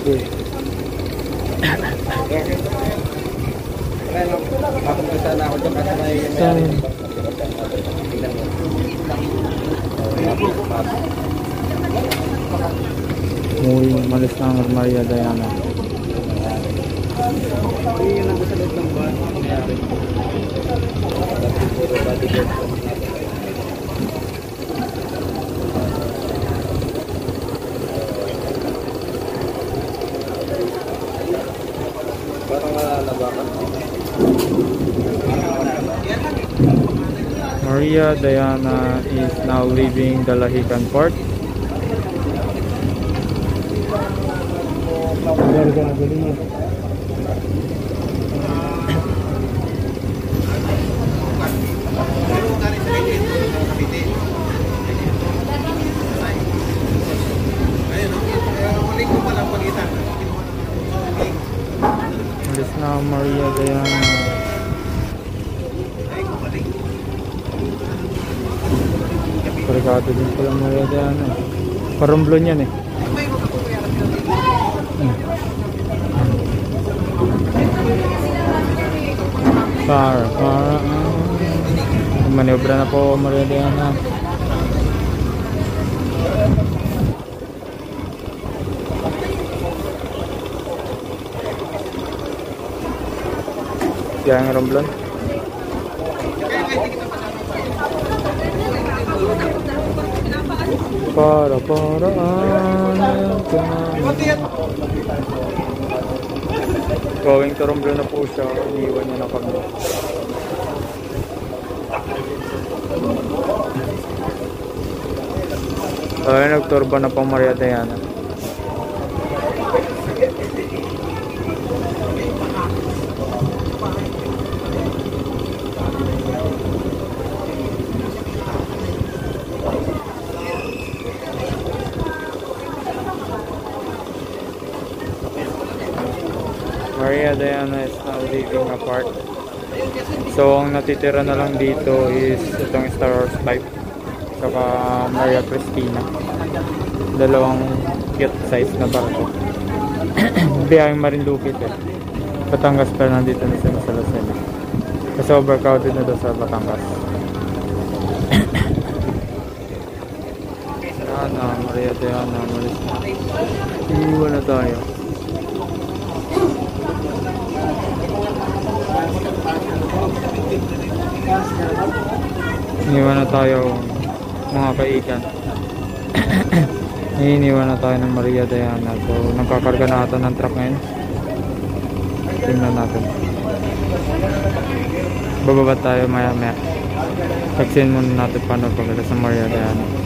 ko eh. Mapunta na ako dyan kasi may Saan? Muling malis na ang Maria Diana. yun ang gusto ng bahay nangyari. Puro bodyguard natin. Parang nalabakan. Maria Diana is now leaving the Lahican port. Alis na ang Maria Diana. Karigado din pala Maria Diana. Parumblon yan eh. Para maniobra na po Maria Diana. Yang romblon. Para going to romblon na po siya. Iniwan niya na kami. Ay, nagturba na pang Maria Diana. Maria Diana is now leaving apart. So ang natitira na lang dito is itong Star Wars type saka Maria Cristina, dalawang cute size na barko. Biyaheng Marinduque ito. Batangas pa nandito na sila sa Lucena kasi overcrowded na doon sa Batangas. Diana, Maria Diana, malis na. Iiwan na tayo. Iniwan na tayo mga kaigan. Iniwan na tayo ng Maria Diana. So nagkakarga na ata ng truck ngayon. Tingnan natin. Bababa tayo maya maya. Pagsin muna natin paano pagkala sa Maria Diana.